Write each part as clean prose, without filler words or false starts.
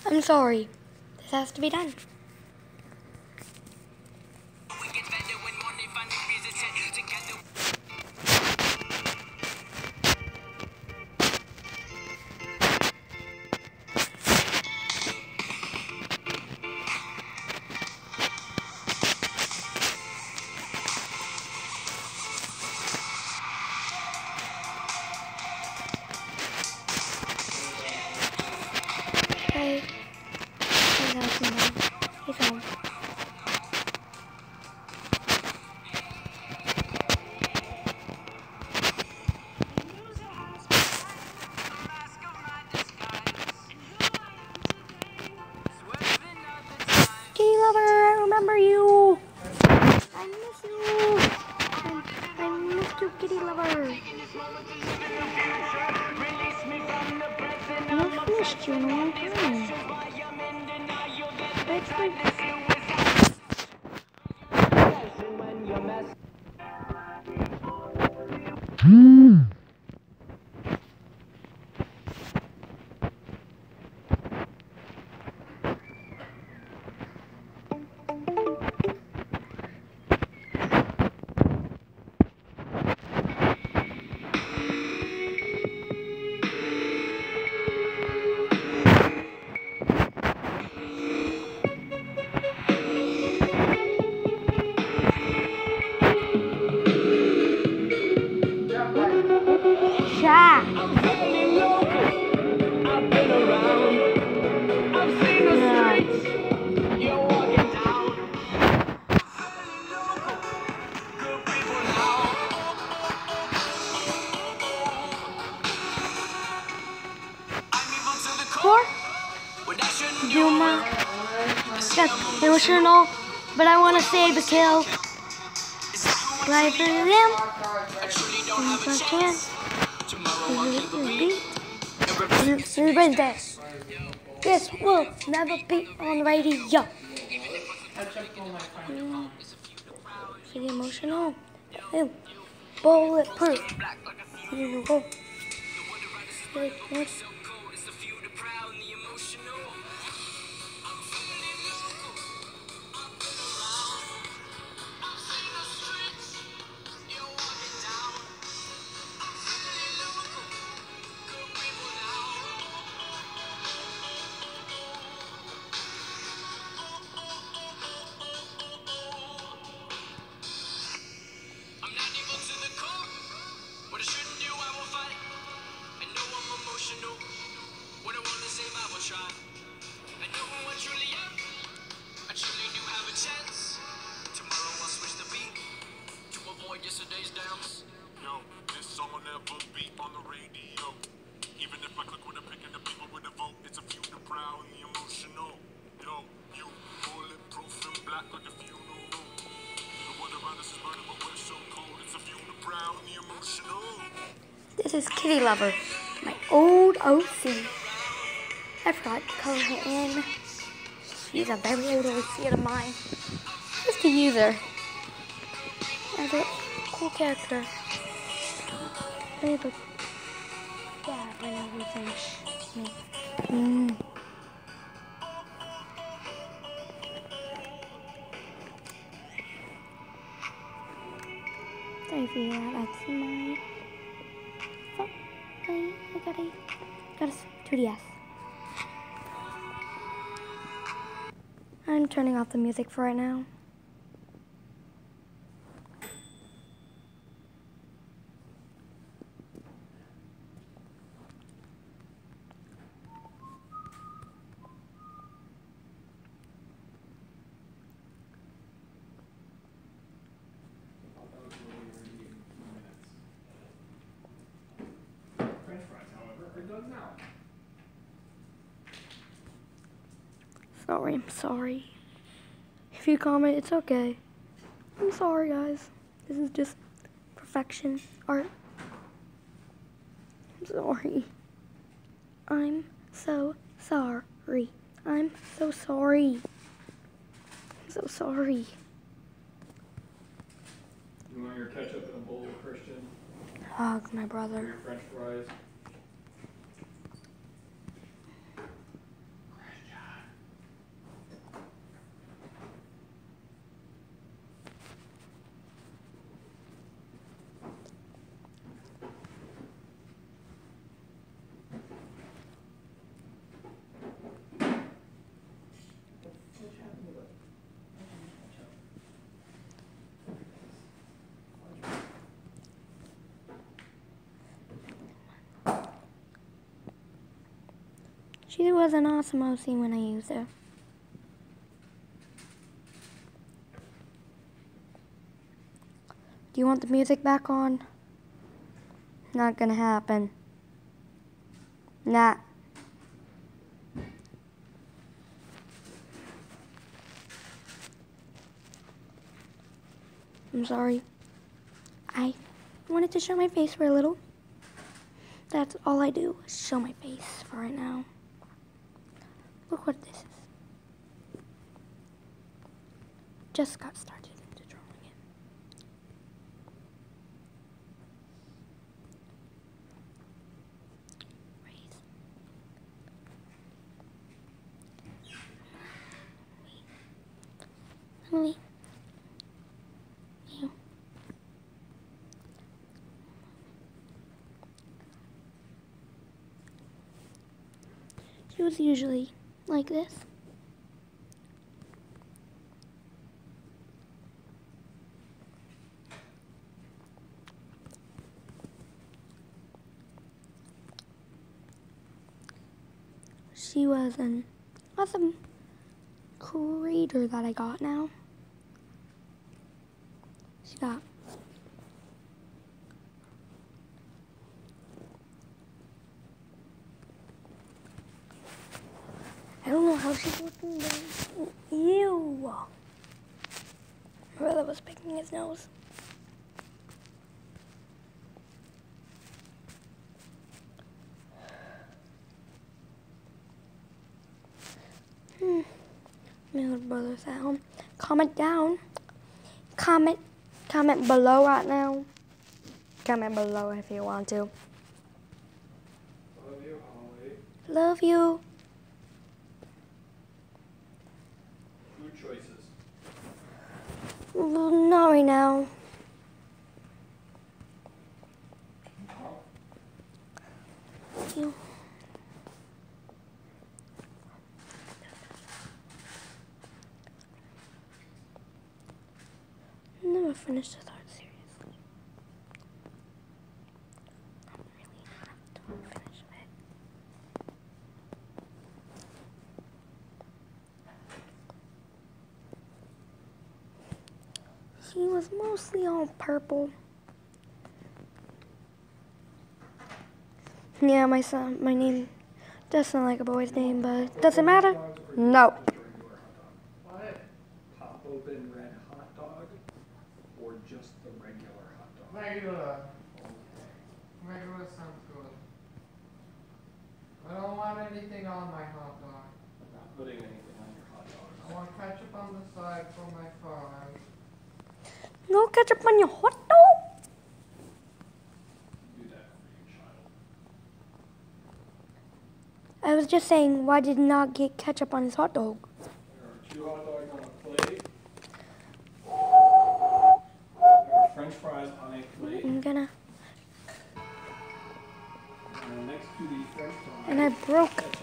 I'm sorry. This has to be done. Hey. He's home. Kitty lover, I remember you. I miss you. I miss you, kitty lover. I've missed you in a long time. Yuma. That's emotional, but I want to save the kill. Right for them. If I can. Wednesday. This will never be on radio. Pretty emotional. Ew. Bulletproof. Yesterday's dance. Yo, this song will never be on the radio. Even if I click with a pick and the people with a vote, it's a few the proud and the emotional. Yo, you bulletproof and black like a funeral. The world around us is burning, but we're so cold. It's a few the proud and the emotional. This is Kitty Lover, my old OC. I forgot to color her in. She's a very old OC of mine. Just to use her as a cool character. But yeah, I know everything. So yeah, that's my phone. I got a 2DS. I'm turning off the music for right now. I'm sorry. If you comment, it's okay. I'm sorry, guys. This is just perfection art. I'm sorry. I'm so sorry. I'm so sorry. I'm so sorry. You want your ketchup in a bowl, Christian? Hug my brother. Your French fries? She was an awesome OC when I used her. Do you want the music back on? Not gonna happen. Nah. I'm sorry. I wanted to show my face for a little. That's all I do, is show my face for right now. Look what this is. Just got started into drawing it. Emily. You. She was usually like this. She was an awesome creator that I got now. She got I don't know how she's looking, but ew. My brother was picking his nose. My little brother's at home. Comment down. Comment below right now. Comment below if you want to. Love you, Holly. Love you. Food choices. Not right now. You. Never finished the third series. Not really enough to finish it. She was mostly all purple. Yeah, my name does sound like a boy's name, but doesn't matter. No. What? Pop open red hot dog or just the regular hot dog? Regular. Regular sounds good. I don't want anything on my hot dog. I'm not putting anything on your hot dog. I want ketchup on the side for my fries. No ketchup on your hot dog? Do that for your child. I was just saying, why did he not get ketchup on his hot dog? There are 2 hot dogs on a plate. There are French fries on a plate. I'm gonna. And next to the French fries. And I broke. ketchup.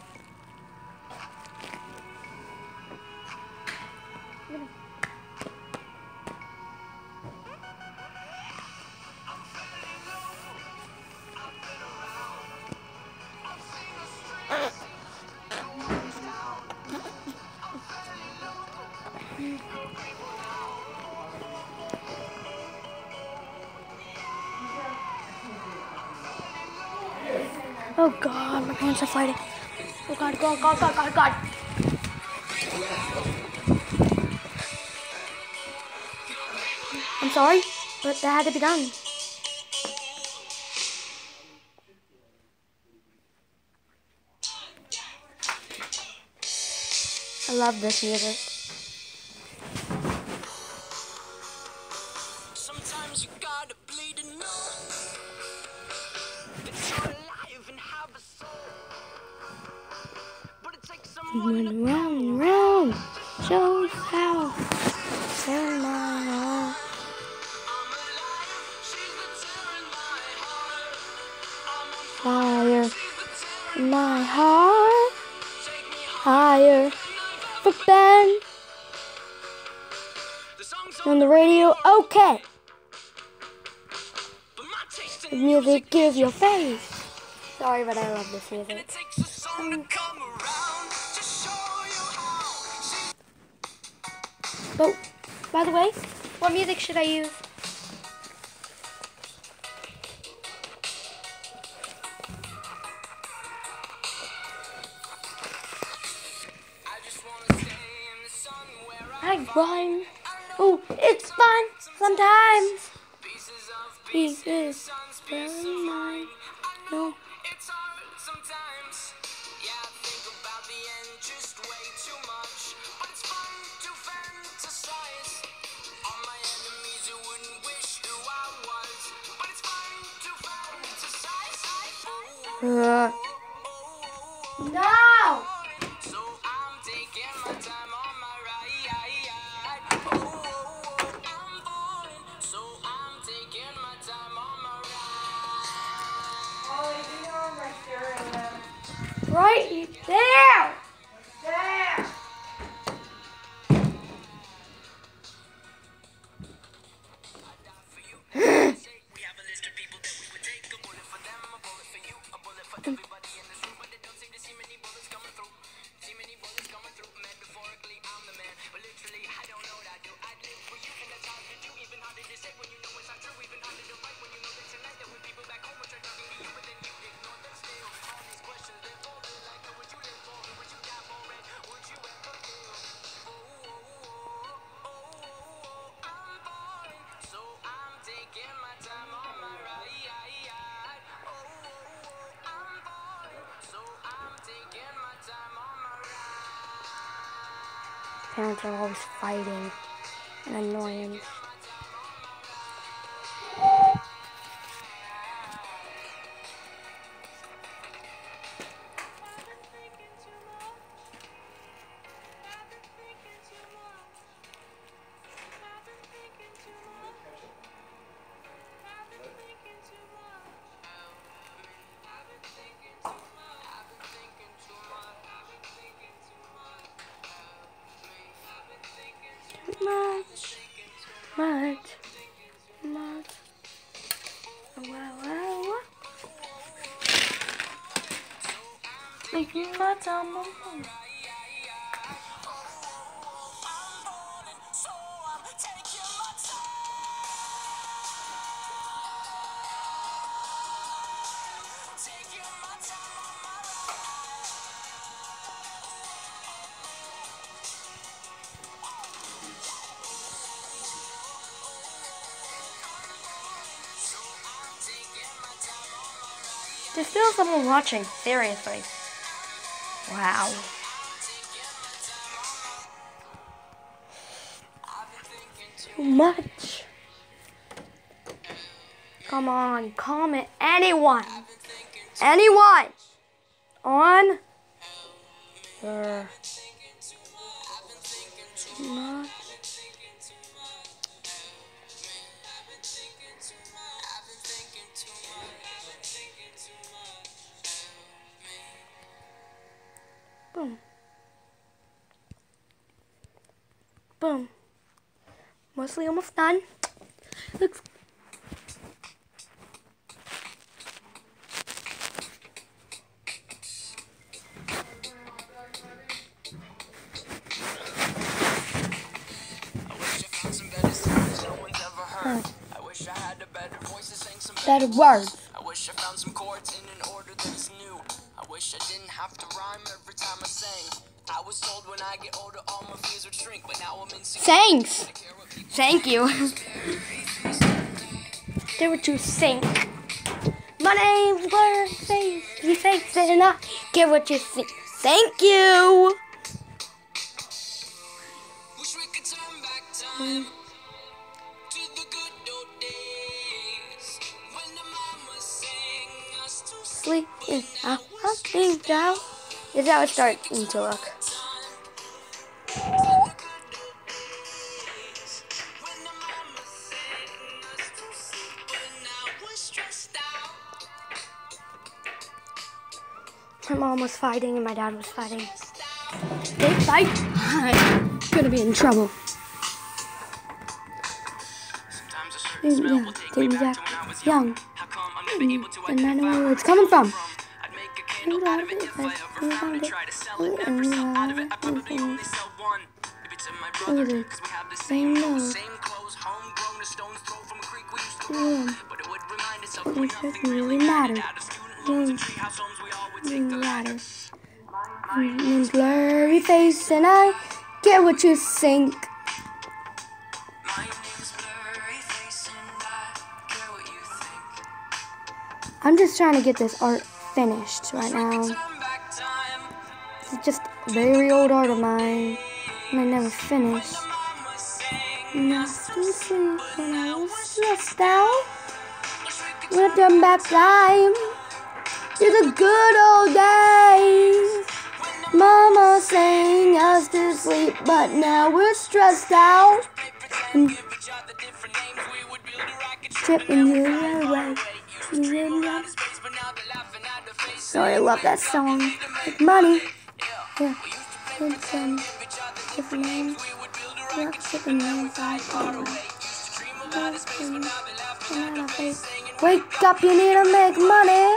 Oh God, my parents are fighting. Oh God, God, God, God, God, God. I'm sorry, but that had to be done. I love this music. Sometimes you gotta bleed to know that you're alive and have a soul. But it takes someone Run round and round, shows how. Turn my heart. I'm alive, she's the tear in my heart. I'm on Fire she's the tear in my heart. take me Higher for Ben the songs on the radio. Okay, but my taste the in music gives your face. Sorry, but I love this music. It takes a song to come around to show you how. Oh, by the way, what music should I use? I just wanna stay in the sun where I rhyme. Oh, it's fun sometimes. pieces of Pieces, sun's very peace of mine. mind. No, It's hard sometimes. Yeah, I think about the end just way too much. But it's fun to fantasize. On my enemies who wouldn't wish who I was. But it's fun to fantasize. no. So I'm taking my time on my ride. I'm falling. So I'm taking my time on my ride. Ollie, do you know my steering wheel? Right there. There! We have a list of people that we would take. A bullet for them, a bullet for you, a bullet for everybody in this room. But they don't seem to see many bullets coming through. See many bullets coming through. Metaphorically, I'm the man. But literally, I don't know what I do. I live for you, and that's hard to do. Even harder to say when you know it's not true. Even harder to fight when you know that tonight there were people back home which are talking to you, but then you ignore them still. All these questions, they're folded like, who would you live for? Who would you die for? And would you ever kill? I'm falling, so I'm taking my time on my ride. I'm falling, so I'm taking my time on my ride. Parents are always fighting and annoying. Much. Wow. Making my time on. There's still someone watching, seriously. Wow. Too much. Come on, comment. Anyone. On. Too much. Boom. Mostly almost done. Looks. I wish I had a better voice to sing some Better words. I wish I found some chords in an order that's new. I wish I didn't have to rhyme every time I sang. I was told when I get older all my fears would shrink, but now I'm insecure. Thanks. Thank you. They were to sink. My name's Blur Face. You fakes it and I get what you think. Thank you. Wish we could turn back time to the good old days when the mama sang us to sleep. Sleep in a rocking down. Is that what starting to look? When the mama sang us to sleep when I was stressed out. My mom was fighting and my dad was fighting. They fight. I'm gonna be in trouble. Sometimes a certain smell will take me back to when I was Young. How come I'm never able to And I know identify where it's coming from. angle out of it. If I ever found to try to sell it, never sell out of it. I probably only sell one. Maybe to my brother, cause we have the same nose, same clothes, homegrown, a stone's throw from a creek we used to roam. But it would remind us of when nothing really mattered. Out of student loans and treehouse homes, we all would take the ladder. And blurry face, and I get what you think. My name's Blurry Face, and I care what you think. I'm just trying to get this art finished right now. Turn back time. It's just very old art of mine, and I never finished. Mama sang. And I used to sleep when I was stressed out. We'll turn back time to the good old days. Mama sang us to sleep, but now we're stressed out. And tipping you away. Sorry, I love that song. Like money. Yeah. Different names. Yeah, different names. Wake up, you need to make money.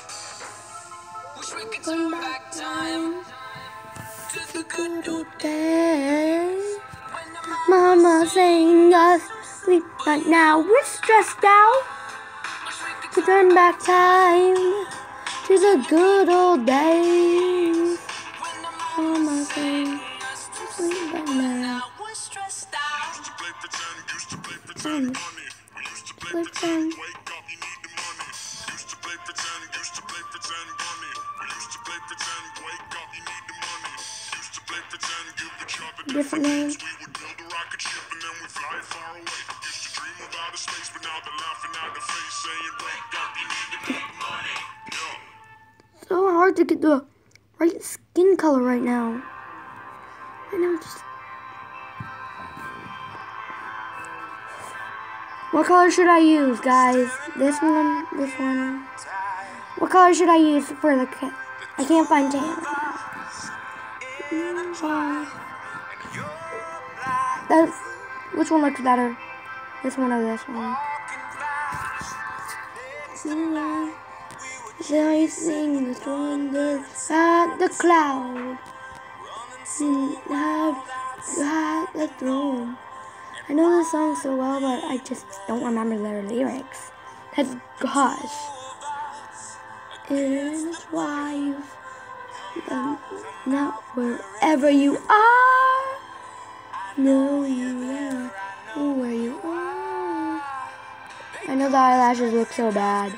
Turn back time to the good old days. Mama saying us sleep, but now we're stressed out. To turn back time to the good old days. Mama saying sleep, but now we're stressed out. Used to play pretend, used to play pretend, money. We used to play pretend. pretend, wake up, you need the money. Used to play pretend, used to play pretend, money. We used to play pretend, wake up, you need the money. Used to play pretend, give each other Different names. We would build a rocket ship and then we'd fly far away. Used to dream of outer space, but now they're laughing at the face, saying, wake up, you need to make money. Yeah. So hard to get the right skin color right now. I know, just. What color should I use, guys? This one, this one. What color should I use for the cat? I can't find tan. That's, which one looks better? This one or this one? So I sing the wonder at the cloud. Had the throne. I know the song so well, but I just don't remember their lyrics. That's gosh. And it's why now wherever you are, know you know where you are. I know the eyelashes look so bad.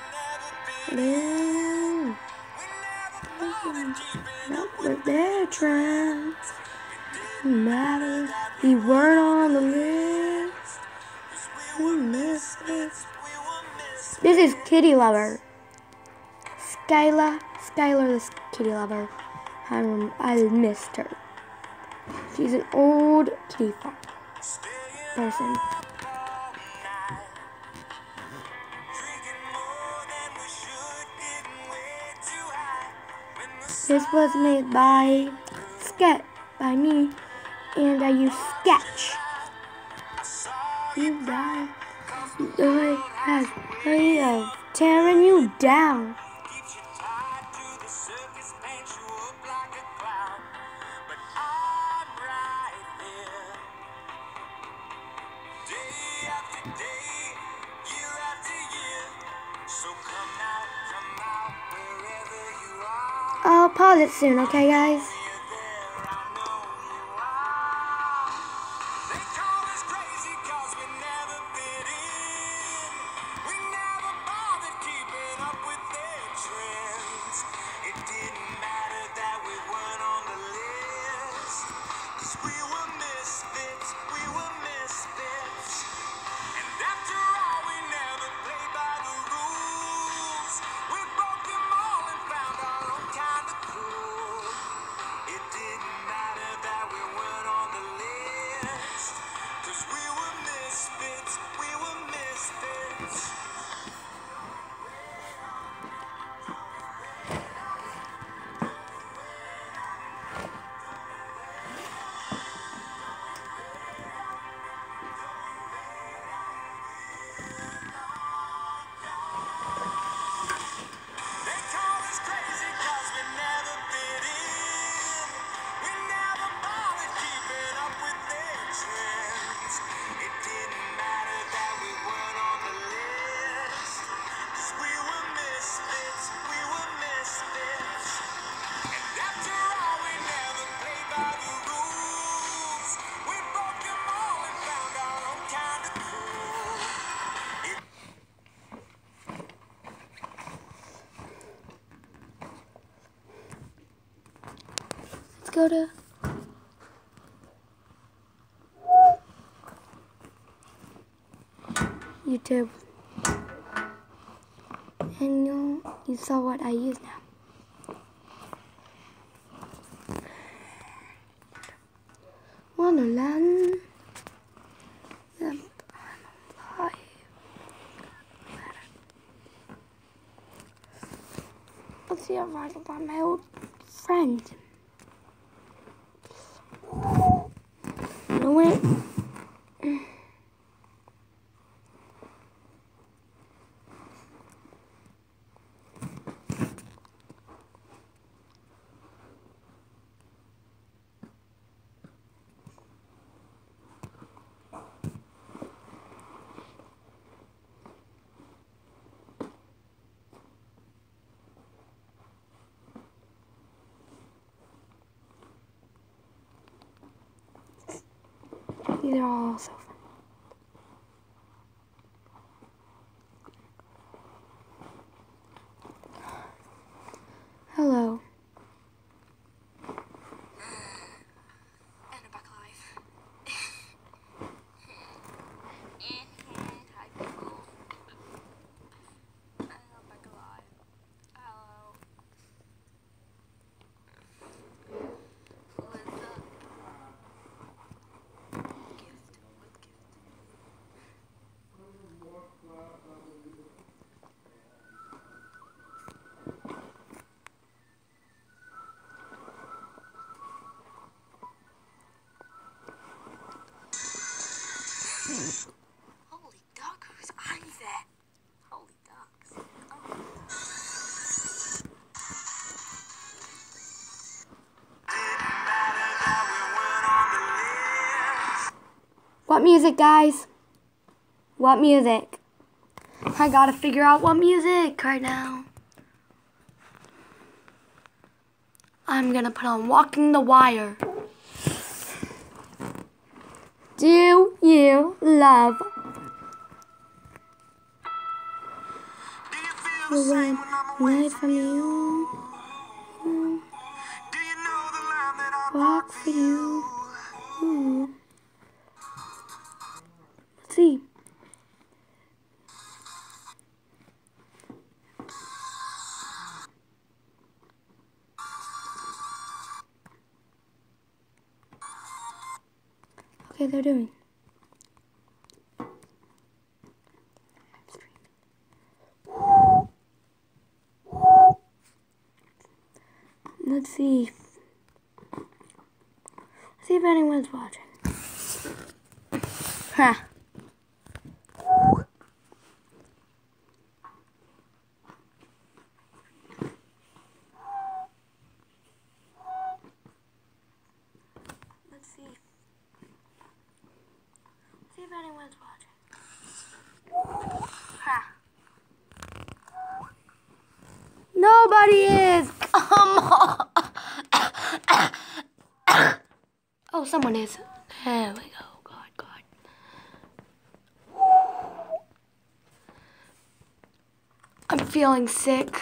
Not with their trance. Matter we weren't on the list. We missed it. This is Kitty Lover. Skylar the Kitty Lover. I missed her. She's an old kitty person. This was made by me, and I use Sketch. You die. The way has a way of tearing you down. I'll pause it soon, okay, guys? go to YouTube. And you saw what I use now. Wonderland. Yep, I'm alive. Let's see, I'm riding by my old friend. You know what? These are all so fun. Hello. And I'm back alive. Hi people. And I'm back alive. Hello. What's up? Gift. What gift? Holy duck, whose eyes there? Holy ducks. Oh. What music, guys? What music? I gotta figure out what music right now. I'm gonna put on Walking the Wire. Do you love the rain night from you? Walk for you. Ooh. Let's see. Okay, they're doing. Let's see. See if anyone's watching. Ha. Let's see. See if anyone's watching. Ha. Nobody is. Come on. Oh, someone is. There we go. God. I'm feeling sick.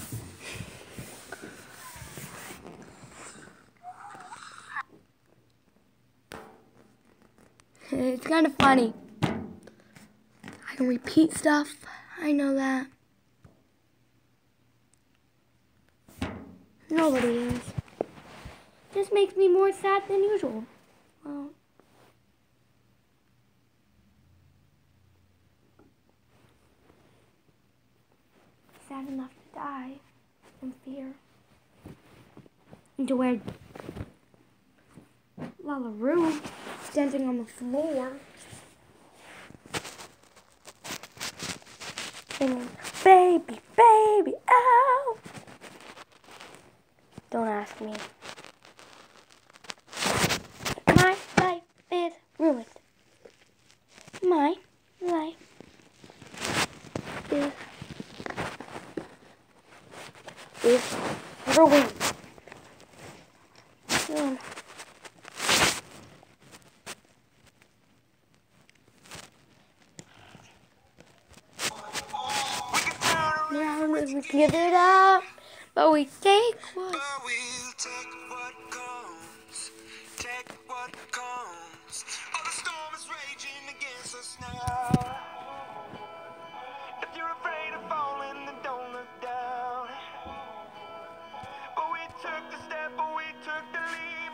It's kind of funny. I can repeat stuff. I know that. Nobody is. This makes me more sad than usual. Well, sad enough to die in fear. And to wear Lallaroo dancing on the floor. Singing, baby, baby, oh. Don't ask me. My life is ruined. My life is ruined. We give it up, but we take what take what comes. Oh, the storm is raging against us now. If you're afraid of falling, then don't look down. But we took the step, but we took the leap,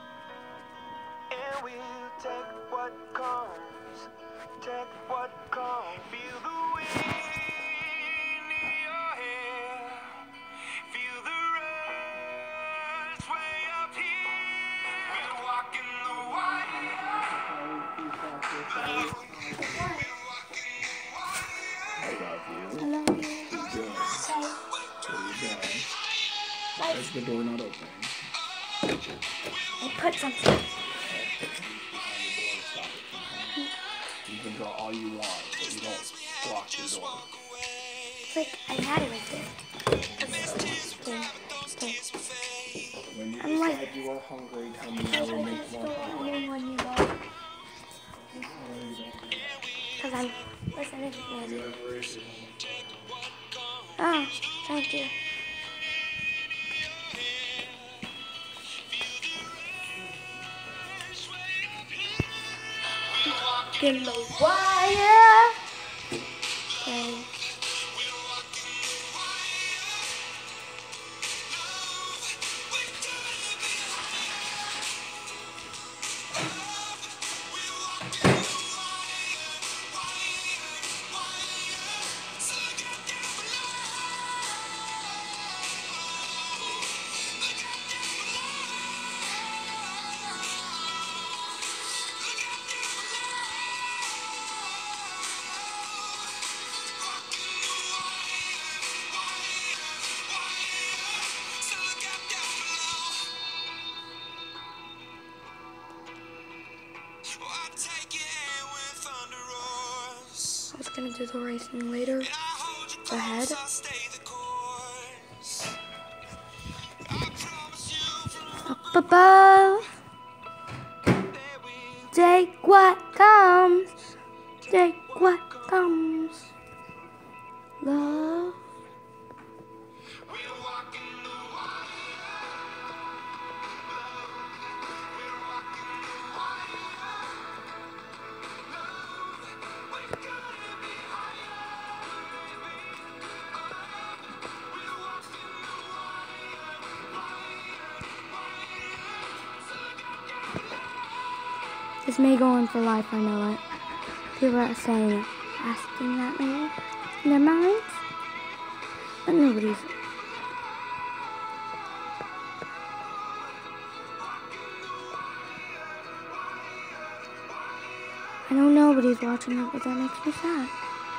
and we'll take what comes. Take what comes. Feel the wind in your hair. Feel the rush way up here. We're walking the wire. I love you. I love you. You're good. What are you doing? Why is the door not opening? I put something. You can draw all you want, but you don't block the door. It's like I had it right there. When you I'm like- decide you are hungry, tell me I will make more hungry. Because I'm listening to music. Whatever it is. Oh, thank you. In the wire. Okay. I was gonna do the racing later. Ahead. Up above. Take what comes. Take what comes. Love. This may go on for life, I know it. People are saying, asking that maybe in their minds, but nobody's. I know nobody's watching it, but that makes me sad.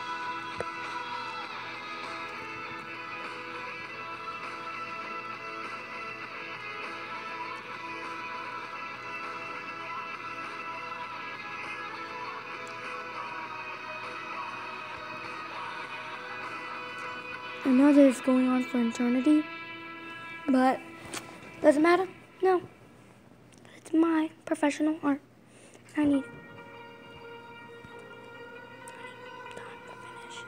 I know that it's going on for eternity, but does it matter? No. It's my professional art. I need time to finish.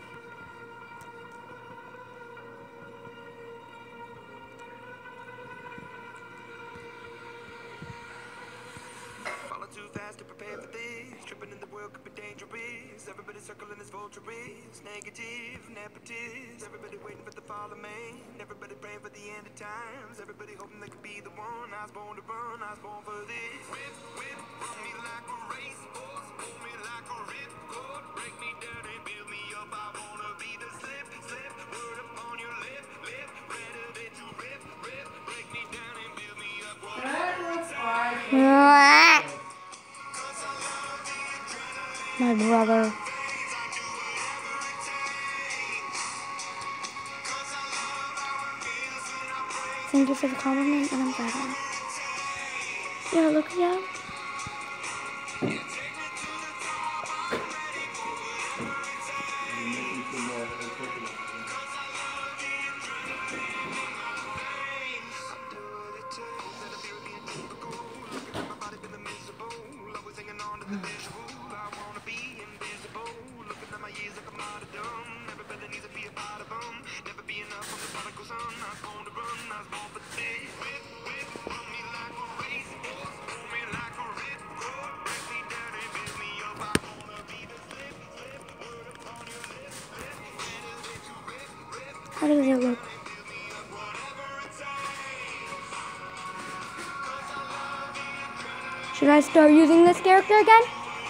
Falling too fast to prepare for this. Tripping in the world could be dangerous. Everybody circling as vultures. Negative, nepotist. Everybody waiting for the fall of man. Everybody praying for the end of times. Everybody hoping they could be the one. I was born to run. I was born for this. Whip, whip, run me like a racehorse. Pull me like a ripcord. Break me down and build me up. I wanna be the slip, slip. Word upon your lip, lip. Better than to rip, rip. Break me down and build me up. My brother. Thank you for the compliment, and I'm glad on it. Yeah, look at that. How does it look? Should I start using this character again?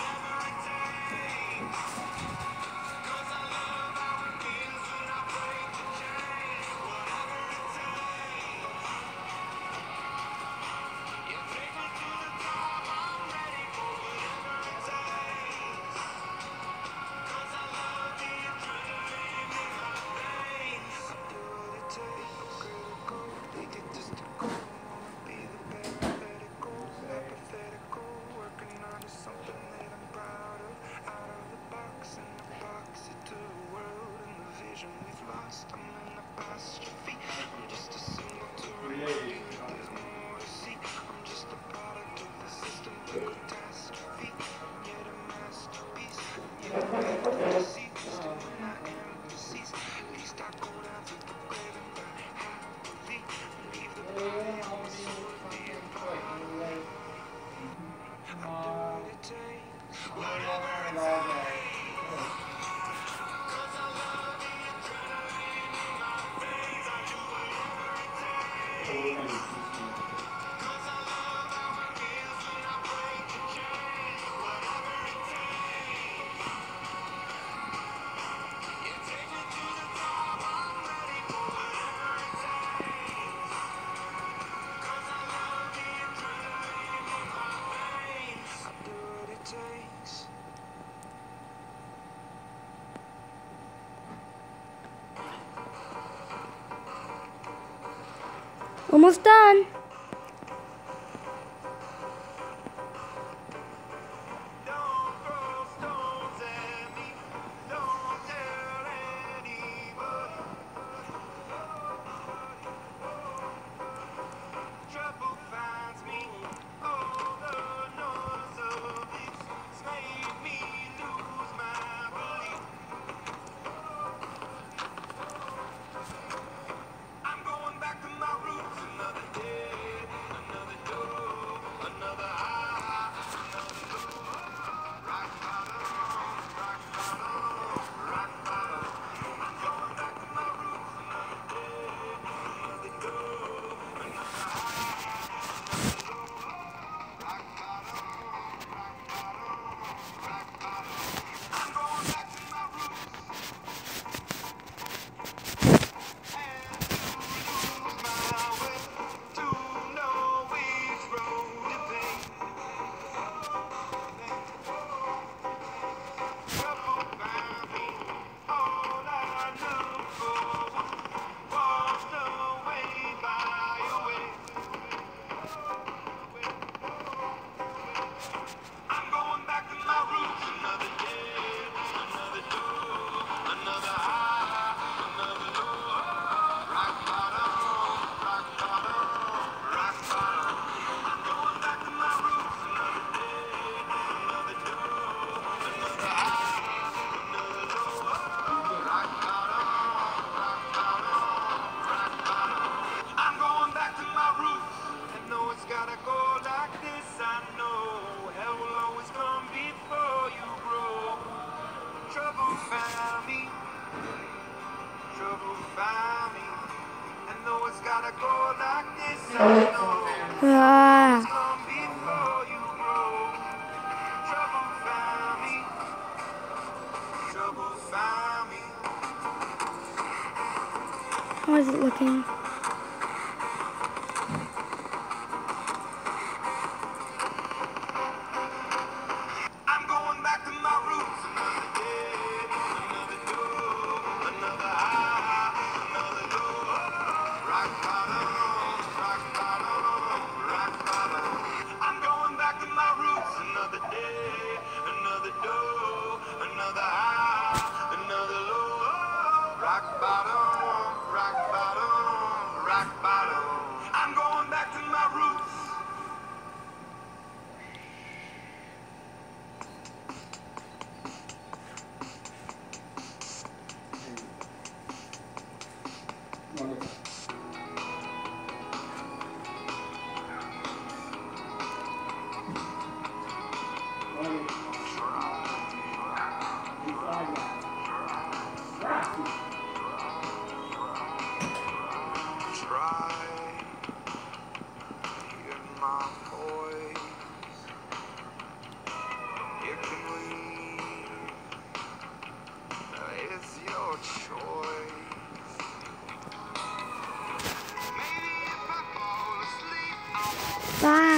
Almost done. How is it looking? Bye.